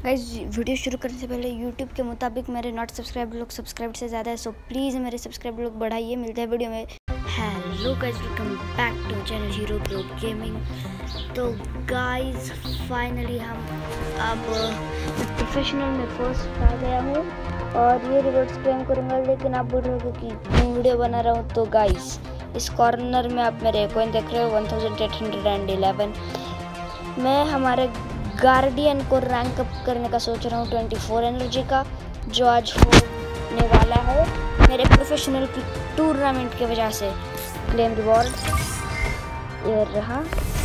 Guys video शुरू करने से पहले यूट्यूब के मुताबिक मेरे नॉट सब्सक्राइब लोग सब्सक्राइब से ज़्यादा है, सो प्लीज़ मेरे सब्सक्राइब लोग बढ़ाइए। मिलते हैं वीडियो में। Hello guys, welcome back to channel hero pro gaming. तो गाइस फाइनली हम अब प्रोफेशनल में फर्स्ट आ गया हूँ और ये रिवॉर्ड्स क्लेम करूँगा, लेकिन आप बोल रहे हो कि मैं वीडियो बना रहा हूँ। तो गाइस इस कॉर्नर में आप मेरे कॉइन देख रहे हो 1811। मैं हमारे गार्डियन को रैंक अप करने का सोच रहा हूँ 24 एनर्जी का, जो आज होने वाला है मेरे प्रोफेशनल की टूर्नामेंट की वजह से। क्लेम रिवॉर्ड ये रहा।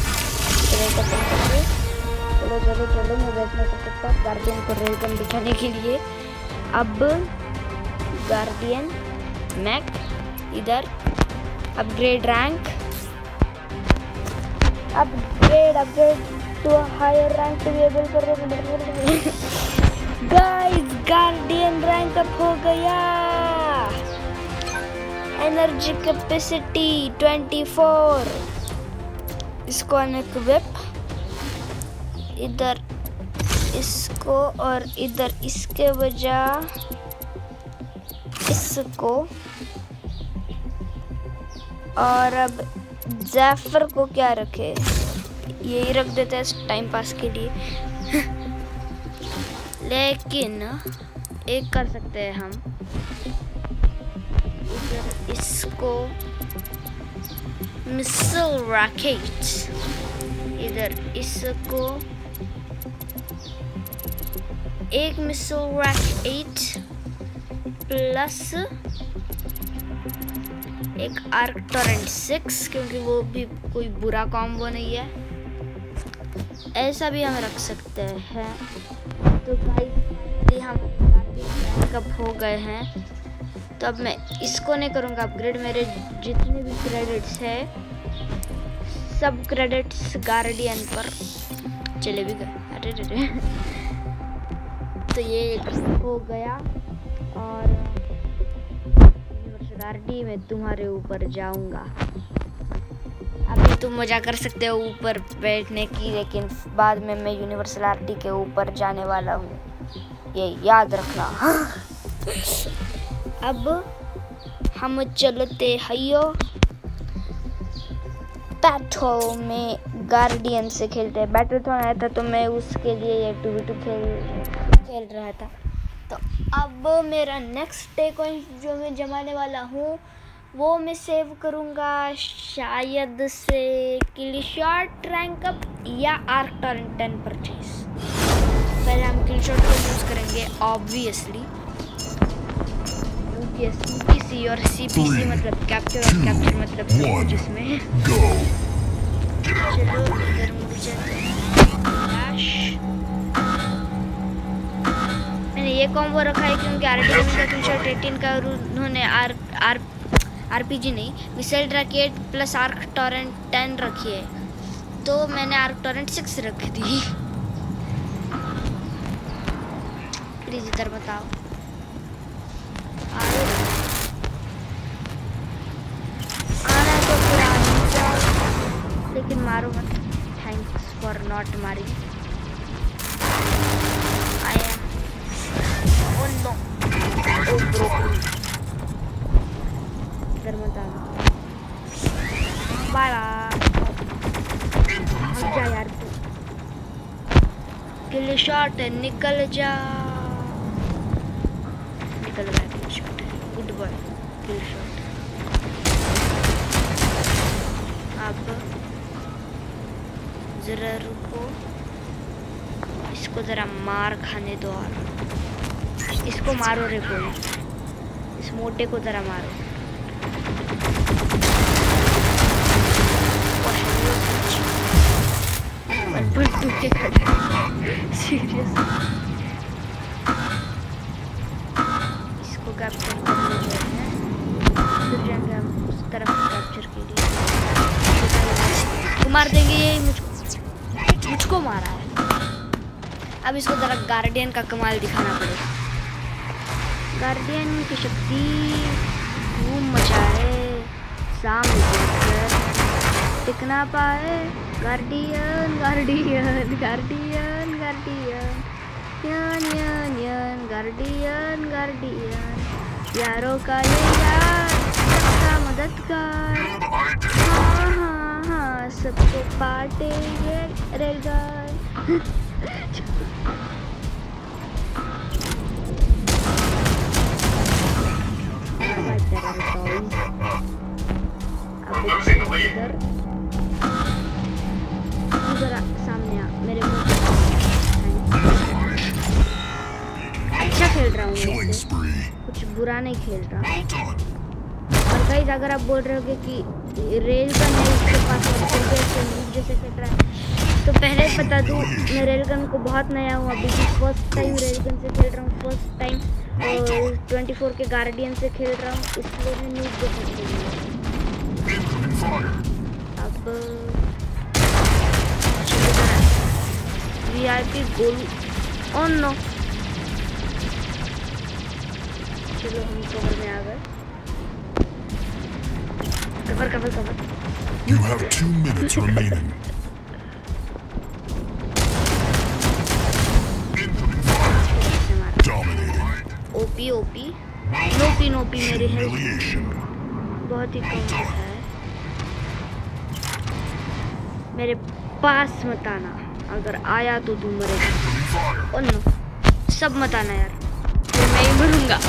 चलो चलो चलो, मैं वेट नहीं कर सकता गार्डियन को रेलगन दिखाने के लिए। अब गार्डियन मैक इधर upgrade rank, upgrade to a higher rank to be able to guys guardian rank up हो गया। Energy capacity 24। इसको अनइक्विप, इधर इसको और इधर इसके बजाय इसको, और अब ज़ैफर को क्या रखे, यही रख देते हैं टाइम पास के लिए। लेकिन एक कर सकते हैं हम, इधर इसको मिसाइल रॉकेट, इधर इसको एक मिसाइल रॉकेट प्लस एक आर्क टॉरेंट 6, क्योंकि वो भी कोई बुरा कॉम्बो नहीं है। ऐसा भी हम रख सकते हैं। तो गाइस हम कब हो गए हैं, तो अब मैं इसको नहीं करूँगा अपग्रेड। मेरे जितने भी क्रेडिट्स है सब क्रेडिट्स गार्डियन पर चले भी गए। अरे तो ये हो गया। और यूनिवर्सिटी में तुम्हारे ऊपर जाऊंगा। अभी तुम मजा कर सकते हो ऊपर बैठने की, लेकिन बाद में मैं यूनिवर्सल आरटी के ऊपर जाने वाला हूँ, ये याद रखना। अब हम चलते हयो बैटल में गार्डियन से खेलते हैं। बैटल थोड़ा आया था तो मैं उसके लिए ये 2v2 खेल रहा था। तो अब मेरा नेक्स्ट कॉइन जो मैं जमाने वाला हूँ वो मैं सेव करूँगा शायद से किल शॉट रैंक अप या आर्क टॉरेंट 10 परचेज। पहले हम किल शॉट को यूज़ करेंगे ऑब्वियसली, CPC और CPC मतलब कैप्चर और कैप्चर मतलब सब जिसमें। चलो इधर मुझे मैंने ये कॉम्बो रखा है क्योंकि आरटीएम का किल शॉट 18 का, और उन्होंने आरपीजी नहीं, missile rocket plus arc torrent 10 रखी है, तो मैंने आर्क टॉरेंट 6 रख दी। प्लीज इधर बताओ, आना तो फिर आ जाओ, लेकिन मारो मत। थैंक्स फॉर नॉट मारिंग। I am oh no, oh bro, bye जा यार, तू किल शॉट निकल जा, निकल गया kill shot. Good boy kill shot. अब जरा रुको, इसको जरा मार खाने दो, और इसको मारो रे कोई, इस मोटे को जरा मारो। के खड़े सीरियस, इसको कैप्चर करने जो है, फिर जाएंगे हम उस तरफ कैप्चर के लिए। तो मार देंगे, ये मुझको मारा है। अब इसको जरा गार्डियन का कमाल दिखाना पड़ेगा। गार्डियन की शक्ति धूम मचाए, सामने टिक ना पाए। गार्डियन गार्डियन गार्डियन गार्डियन यान यान यान गार्डियन गार्डियन, यारों का ये यार, सबका मददगार, हाँ हाँ हाँ सबको बांटे ये रेलगाड़। इधर सामने आ मेरे मुंह। अच्छा खेल रहा हूँ, कुछ बुरा नहीं खेल रहा। और गाइस अगर आप बोल रहे होगे कि रेल गन है इसके पास जैसे कट रहा है, तो पहले बता दूँ मैं रेल गन को बहुत नया हूँ, अभी फर्स्ट टाइम रेल गन से खेल रहा हूँ, फर्स्ट टाइम 24 के गार्डियन से खेल रहा हूँ, इसलिए मैं न्यूज़ देख सकती हूँ। अब VIP गोलू ऑन नो, चलो हम कवर में आ गए। Cover cover cover. You have 2 minutes remaining. Dominating. OP OP नोपी नोपी मेरी हेल्थ बहुत ही कम है, मेरे पास मत आना, अगर आया तो तू मरेगा। ओ नो, सब मत आना यार, फिर मैं ही मरूंगा।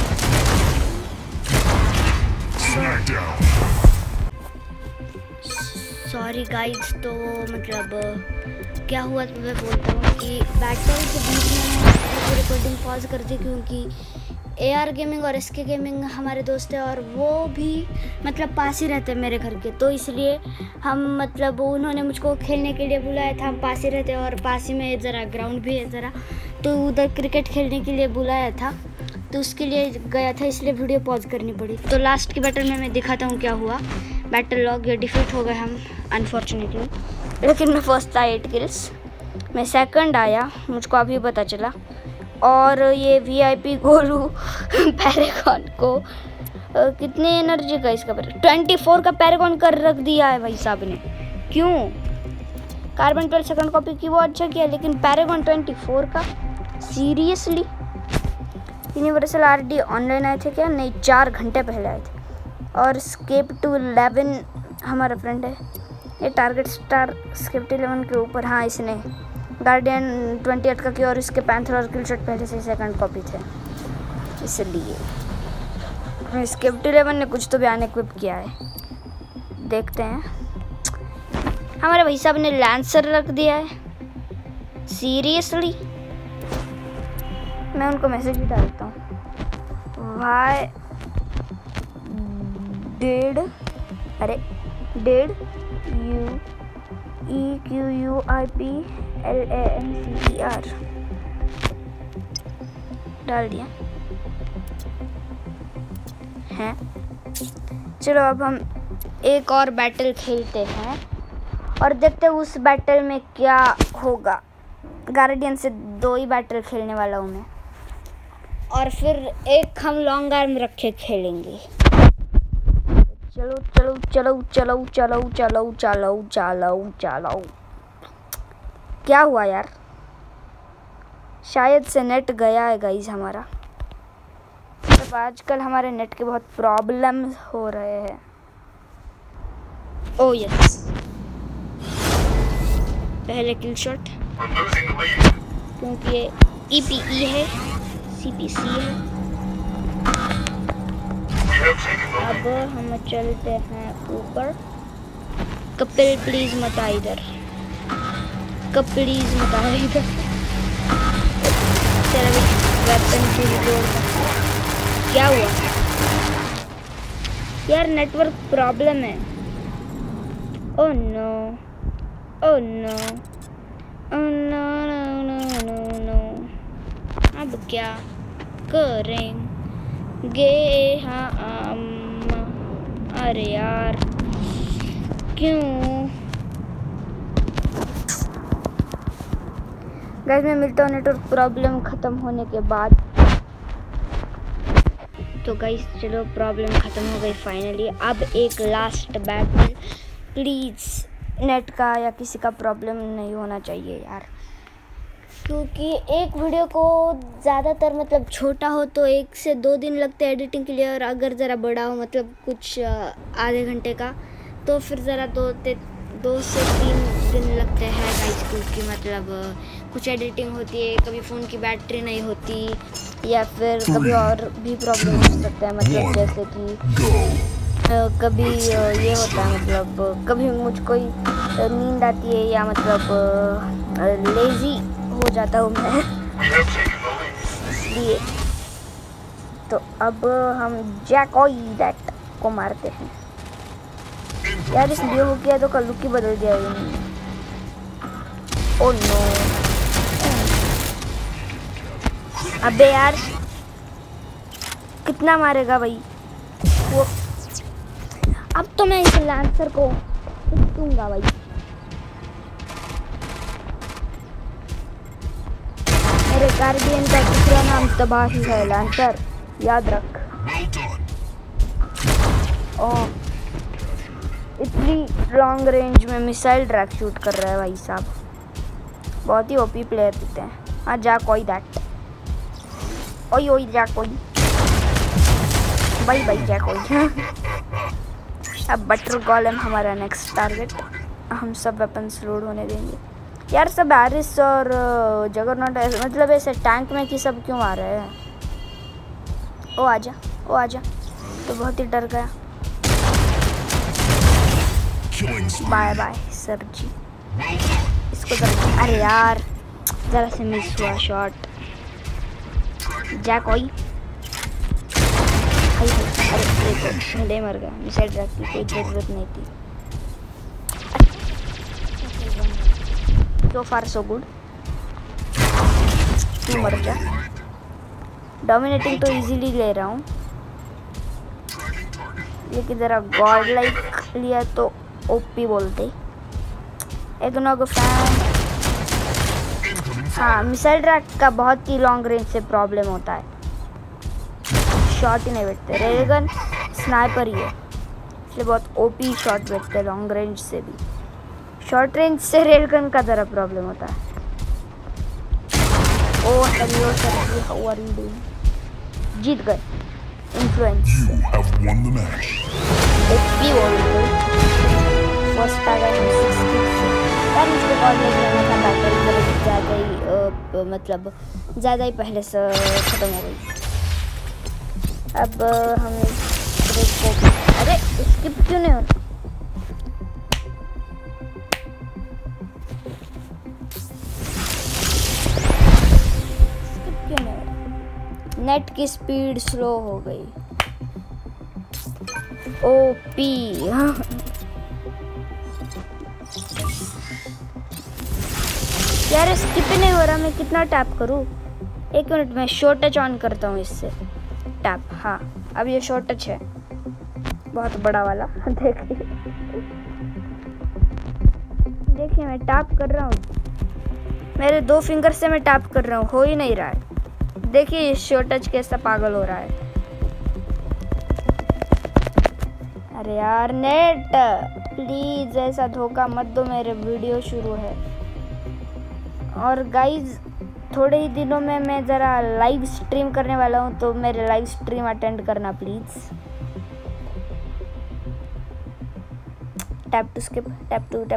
सॉरी गाइस, तो मतलब क्या हुआ तो मैं बोलता हूँ कि बैटल के बीच में रिकॉर्डिंग पॉज कर दी, क्योंकि AR गेमिंग और SK गेमिंग हमारे दोस्त हैं और वो भी मतलब पास ही रहते हैं मेरे घर के, तो इसलिए हम मतलब उन्होंने मुझको खेलने के लिए बुलाया था, हम पास ही रहते हैं और पास ही में ज़रा ग्राउंड भी है ज़रा, तो उधर क्रिकेट खेलने के लिए बुलाया था, तो उसके लिए गया था, इसलिए वीडियो पॉज करनी पड़ी। तो लास्ट की बैटल में मैं दिखाता हूँ क्या हुआ। बैटल लॉग या डिफीट हो गए हम अनफॉर्चुनेटली, लेकिन मैं फर्स्ट था 8 किल्स, मैं सेकंड आया, मुझको अभी पता चला। और ये VIP गोलू पैरागॉन को कितने एनर्जी का इसका 24 का पैरागॉन कर रख दिया है भाई साहब ने। क्यों? कार्बन 12 सेकंड कॉपी की वो अच्छा किया, लेकिन पैरागॉन 24 का सीरियसली। यूनिवर्सल RD ऑनलाइन आए थे क्या? नहीं, 4 घंटे पहले आए थे। और स्केप टू 11 हमारा फ्रेंड है, ये टारगेट स्टार स्केप टू 11 के ऊपर, हाँ इसने गार्डियन 28 का किया और इसके पैंथर और किल शॉट पहले से सेकंड कॉपी थे, इसलिए स्केप टू 11 ने कुछ तो बयान इक्विप किया है, देखते हैं। हमारे भाई साहब ने लैंसर रख दिया है, सीरियसली। मैं उनको मैसेज भी डालता हूँ, वाई डेड, अरे डेड EQUIPLANCER डाल दिया है। चलो अब हम एक और बैटल खेलते हैं और देखते हैं उस बैटल में क्या होगा। गार्डियन से 2 ही बैटल खेलने वाला हूँ मैं, और फिर एक हम लॉन्ग आर्म रखे खेलेंगे। चलो चलो चलो चलो चलो चलो चलो चलो चलो। क्या हुआ यार? शायद से नेट गया है गाइस हमारा। मतलब आजकल हमारे नेट के बहुत प्रॉब्लम्स हो रहे हैं। ओह यस, पहले किल शॉट, क्योंकि ये EPE है, CPC है। अब हम चलते हैं ऊपर। कपिल प्लीज मत आ इधर, प्लीज मत आ इधर। तेरा भी वेपन की क्या हुआ यार? नेटवर्क प्रॉब्लम है। Oh no, oh no, oh no no no no no. अब क्या करेंगे हम? अरे यार क्यों? गाइस मैं मिलता हूँ नेटवर्क प्रॉब्लम ख़त्म होने के बाद। तो गाइस चलो प्रॉब्लम ख़त्म हो गई फाइनली। अब एक लास्ट बैटल, प्लीज़ नेट का या किसी का प्रॉब्लम नहीं होना चाहिए यार। क्योंकि एक वीडियो को ज़्यादातर मतलब छोटा हो तो 1 से 2 दिन लगते हैं एडिटिंग के लिए, और अगर ज़रा बड़ा हो मतलब कुछ आधे घंटे का तो फिर ज़रा 2 से 3 दिन लगते हैं गाइस, क्योंकि मतलब कुछ एडिटिंग होती है, कभी फ़ोन की बैटरी नहीं होती या फिर कभी और भी प्रॉब्लम हो सकता है, मतलब जैसे कि कभी ये होता है, मतलब कभी मुझको नींद आती है या मतलब लेज़ी हो जाता हूँ मैं इसलिए। तो अब हम जैकॉइडेट को मारते हैं। यार इस लियो किया तो कल लुक ही बदल दिया इन्होंने। ओह नो, अबे यार कितना मारेगा भाई वो। अब तो मैं इस लैंसर को दूंगा भाई। मेरे गार्डियन का दूसरा नाम तबाही है, लैंसर याद रख। ओह, इतनी लॉन्ग रेंज में मिसाइल ट्रैक शूट कर रहा है भाई साहब, बहुत ही ओपी प्लेयर दिखते हैं। हाँ जा कोई दैट, ओई जा कोई भाई जा कोई। अब बटर गोलेम हमारा नेक्स्ट टारगेट। हम सब वेपन्स लोड होने देंगे। यार सब एरिस और जगरनॉट मतलब ऐसे टैंक में कि सब क्यों आ रहे हैं। ओ आजा तो बहुत ही डर गया। बाय बाय सर जी, इसको डर। अरे यार जरा से मिस हुआ शॉट। जा कोई, अरे देखो ले मर गया। मिसाइल ट्रैक की कोई ज़रूरत नहीं थी। सो फार सो गुड, तू मर जा। डोमिनेटिंग तो इजीली ले रहा हूँ, लेकिन ज़रा गॉड लाइक लिया तो ओपी बोलते। Eggnog fan. हाँ मिसाइल ट्रैक का बहुत ही लॉन्ग रेंज से प्रॉब्लम होता है, शॉट ही नहीं बैठते। रेलगन स्नाइपर ही है इसलिए बहुत ओपी शॉट बैठते लॉन्ग रेंज से भी। शॉर्ट रेंज से रेलगन का ज़रा प्रॉब्लम होता है। Oh hello sir ji, how are you doing? जीत गए इन्फ्लुएंस। ओपी बोलते फर्स्ट आ गए हम 60 से। यार मुझको कॉल नहीं करना था, बैटरी ज़्यादा ही मतलब ज़्यादा ही पहले से ख़त्म हो गई। अब हमें अरे स्किप क्यों नहीं हो रहा? स्किप क्यों नहीं हो रहा? नेट की स्पीड स्लो हो गई। ओपी यार स्किप नहीं हो रहा, मैं कितना टैप करूँ? 1 मिनट में शॉर्ट टच ऑन करता हूँ इससे। टैप, हाँ अब ये शॉर्ट टच है बहुत बड़ा वाला। देखिए मैं टैप कर रहा हूँ, मेरे 2 फिंगर से मैं टैप कर रहा हूँ, हो ही नहीं रहा है। देखिए ये शॉर्ट टच कैसा पागल हो रहा है। अरे यार नेट प्लीज ऐसा धोखा मत दो, मेरे वीडियो शुरू है। और गाइज थोड़े ही दिनों में मैं ज़रा लाइव स्ट्रीम करने वाला हूँ, तो मेरे लाइव स्ट्रीम अटेंड करना please. Tap to skip, tap to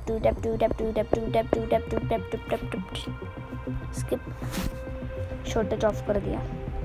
skip. Short touch off कर दिया।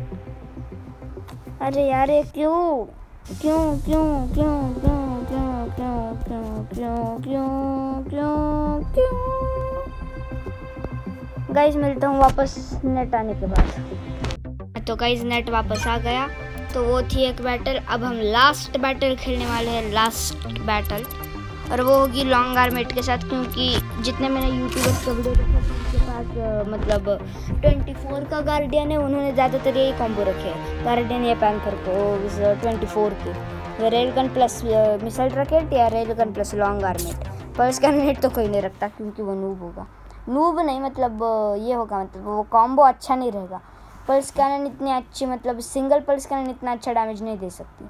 अरे यार ये क्यों क्यों क्यों क्यों क्यों क्यों क्यों क्यों क्यों क्यों क्यों क्यों। गाइज मिलता हूँ वापस नेट आने के बाद। तो गाइज नेट वापस आ गया, तो वो थी एक बैटल। अब हम लास्ट बैटल खेलने वाले हैं, लास्ट बैटल, और वो होगी लॉन्ग आर्मेट के साथ। क्योंकि जितने मैंने यूट्यूबर्स का वीडियो देखा उनके पास मतलब 24 का गार्डियन है, उन्होंने ज़्यादातर यही कॉम्बो रखे हैं, गार्डियन या पैंथर को 24 के। रेलगन प्लस मिसाइल रॉकेट या रेलगन प्लस लॉन्ग आर्मेट। पल्स कैनन तो कोई नहीं रखता क्योंकि वो नूब होगा, नूब नहीं मतलब ये होगा, मतलब वो कॉम्बो अच्छा नहीं रहेगा। पल्स कैनन इतनी अच्छी मतलब सिंगल पल्स कैनन इतना अच्छा डैमेज नहीं दे सकती।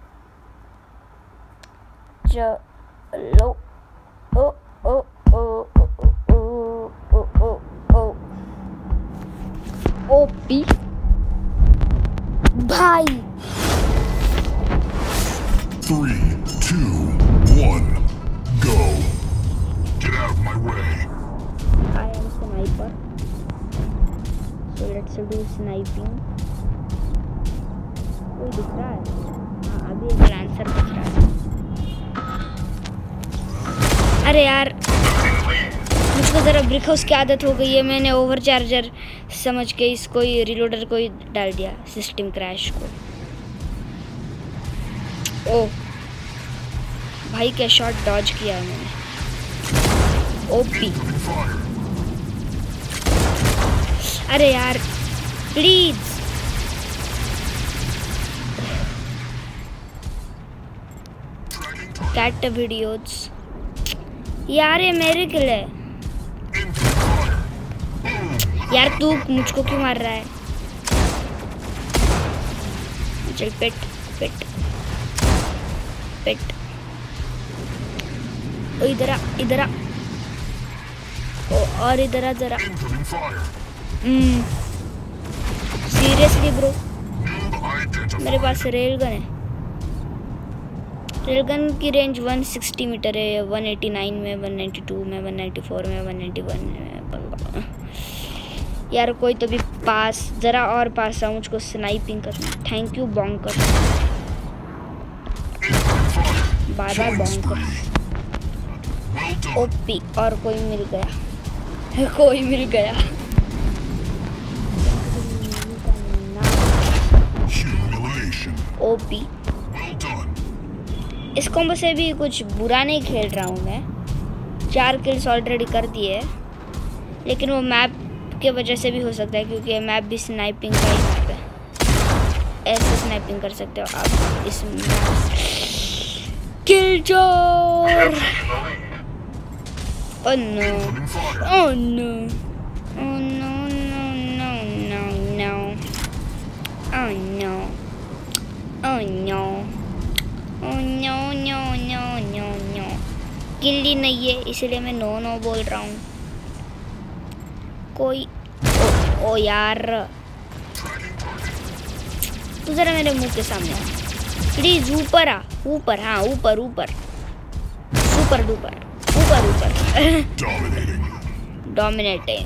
चलो ओ ओ ओ ओ ओ ओ ओ ओ ओपी भाई। 3, 2, 1, go. Get out of my way. I am sniper. So let's do sniping. कोई दिख रहा है? हाँ अभी एक लैंसर दिख रहा है। अरे यार मुझको ज़रा ब्रिक हाउस की आदत हो गई है। मैंने ओवर चार्जर समझ के इसको ही रिलोडर को ही डाल दिया सिस्टम क्रैश को। ओह भाई क्या शॉट डॉज किया है मैंने। ओपी अरे यार प्लीज कैट वीडियोस यार ये मेरे किल है यार। तू मुझको क्यों मार रहा है? चल पेट पेट पेट। ओ इधर आ इधर आ। ओ और इधर आ जरा। सीरियसली ब्रो मेरे पास रेल गन है। रेल गन की रेंज 160 मीटर है। 189 में, 192 में, 194 में, 191 में। यार कोई तो भी पास जरा और पास आ, मुझको स्नाइपिंग करना। थैंक यू बॉन्कर। बाय बाय बॉन्कर। ओपी और कोई मिल गया। कोई मिल गया। ओपी इस कॉम्बो से भी कुछ बुरा नहीं खेल रहा हूँ मैं। 4 किल्स ऑलरेडी कर दिए, लेकिन वो मैप के वजह से भी हो सकता है क्योंकि मैप भी स्नाइपिंग का ही मैप है। ऐसे स्नाइपिंग कर सकते हो आप इस मैप। किलचोर। Oh no oh no oh no no no no no oh no oh no oh no no no no no. किल्ली नहीं है इसलिए मैं नो नो बोल रहा हूँ। कोई ओ यार तू जरा मेरे मुंह के सामने आ प्लीज। ऊपर आ ऊपर। हाँ ऊपर ऊपर सुपर डुपर ऊपर ऊपर। डोमिनेटिंग।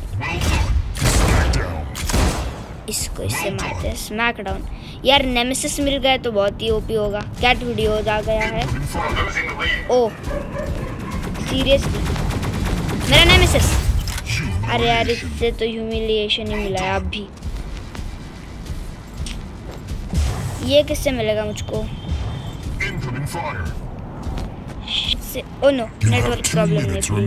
इसको इससे मारते हैं स्मैक डाउन। यार नेमेसिस मिल गया तो बहुत ही ओपी होगा। कैट वीडियोज आ गया है। ओह सीरियसली मेरा नेमेसिस। अरे यार इससे तो ह्यूमिलिएशन ही मिला है अब भी। ये किससे मिलेगा मुझको? ओ नो नेटवर्क प्रॉब्लम नहीं।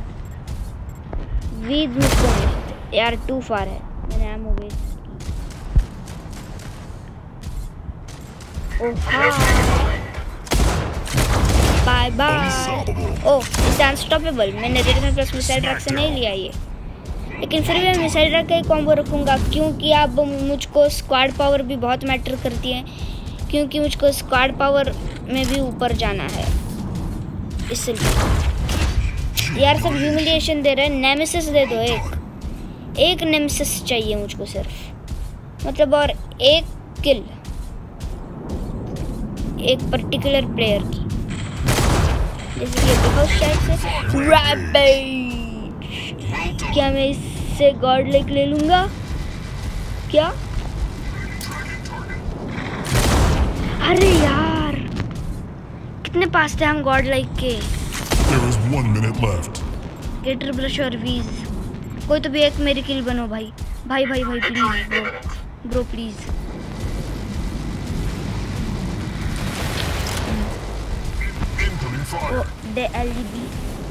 वीज मुझको नहीं यार टू फार है। मैंने एमो वेस्ट की। Oh bye bye. Oh it's unstoppable. मैंने रेडिएशन प्लस मिसाइल ट्रक से नहीं लिया ये, लेकिन फिर भी मैं मिसाइल ट्रक का ही कॉम्बो रखूँगा क्योंकि अब मुझको स्क्वाड पावर भी बहुत मैटर करती है। क्योंकि मुझको स्क्वाड पावर में भी ऊपर जाना है इसलिए। यार सब ह्यूमिलिएशन दे रहे हैं। नेमेसिस दे दो। एक नेमेसिस चाहिए मुझको सिर्फ, मतलब और एक किल एक पर्टिकुलर प्लेयर की। जैसे कि बहुत शायद से रैपेज। क्या मैं इससे गॉड लाइक ले लूँगा क्या? अरे यार कितने पास थे हम गॉड लाइक के। There is 1 minute left. गेटर ब्रश और वीज कोई तो भी एक मेरी किल बनो भाई। भाई भाई भाई प्लीज ब्रो प्लीज। दे एलईडी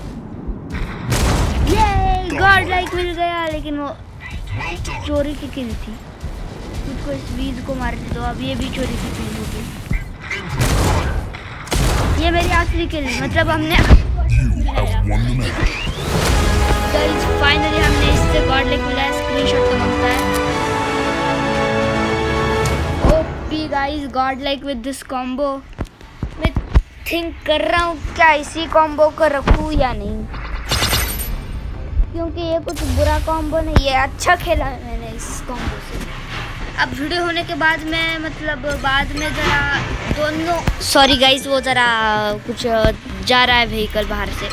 ये गॉड लाइक मिल गया, लेकिन वो चोरी की किल थी। मुझको इस वीज को मार दो। अब ये भी चोरी की किल होगी। ये मेरी आखिरी किल मतलब हमने गाइस फाइनली हमने इससे गॉड लाइक मिला है। स्क्रीनशॉट तो मांगता है। OP guys god like with this combo. मैं थिंक कर रहा हूँ क्या इसी कॉम्बो को रखूँ या नहीं, क्योंकि ये कुछ बुरा कॉम्बो नहीं है। अच्छा खेला है मैंने इस कॉम्बो से। अब वीडियो होने के बाद में मतलब बाद में ज़रा दोनों, सॉरी गाइस वो ज़रा कुछ जा रहा है व्हीकल बाहर से।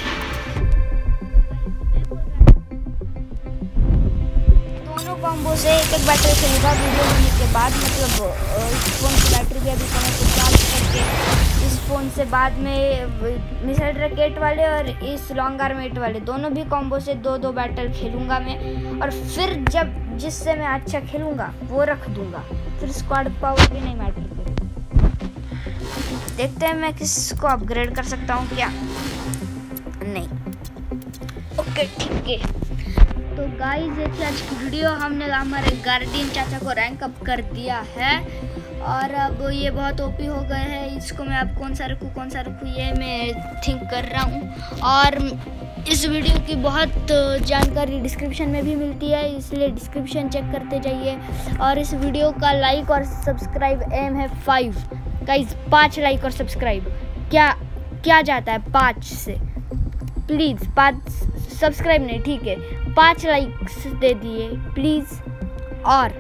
दोनों कॉम्बो से एक बैटरी खेलूँगा वीडियो होने के बाद, मतलब इस फ़ोन की बैटरी भी अभी समय को चार्ज करके इस फ़ोन से बाद में मिसाइल रॉकेट वाले और इस लॉन्ग आर्मेट वाले दोनों भी कॉम्बो से 2-2 बैटल खेलूँगा मैं, और फिर जब जिससे मैं अच्छा खेलूँगा वो रख दूँगा, फिर स्क्वाड पावर भी नहीं मैटर करेगी। देखते हैं मैं किसको अपग्रेड कर सकता हूँ क्या नहीं। ओके ठीक है, तो गाइस ये थी आज की वीडियो। हमने हमारे गार्डियन चाचा को रैंक अप कर दिया है और अब ये बहुत ओपी हो गए हैं। इसको मैं अब कौन सा रखूँ ये मैं थिंक कर रहा हूँ। और इस वीडियो की बहुत जानकारी डिस्क्रिप्शन में भी मिलती है, इसलिए डिस्क्रिप्शन चेक करते जाइए। और इस वीडियो का लाइक और सब्सक्राइब एम है 5 गाइस, 5 लाइक और सब्सक्राइब। क्या जाता है 5 से, प्लीज़ 5 सब्सक्राइब नहीं, ठीक है 5 लाइक्स दे दिए प्लीज़। और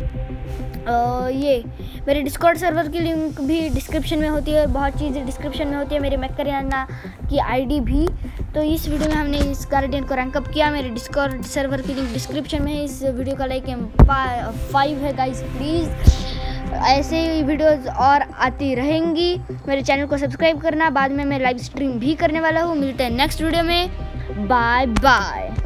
ये मेरे डिस्कॉर्ड सर्वर की लिंक भी डिस्क्रिप्शन में होती है, बहुत चीज़ें डिस्क्रिप्शन में होती है, मेरे मैकरियाना की आईडी भी। तो इस वीडियो में हमने इस गार्डियन को रैंक अप किया, मेरे डिस्कॉर्ड सर्वर की लिंक डिस्क्रिप्शन में है। इस वीडियो का लाइक 5 है गाइस प्लीज़। ऐसे ही वीडियोस और आती रहेंगी, मेरे चैनल को सब्सक्राइब करना। बाद में मैं लाइव स्ट्रीम भी करने वाला हूँ। मिलते हैं नेक्स्ट वीडियो में, बाय बाय।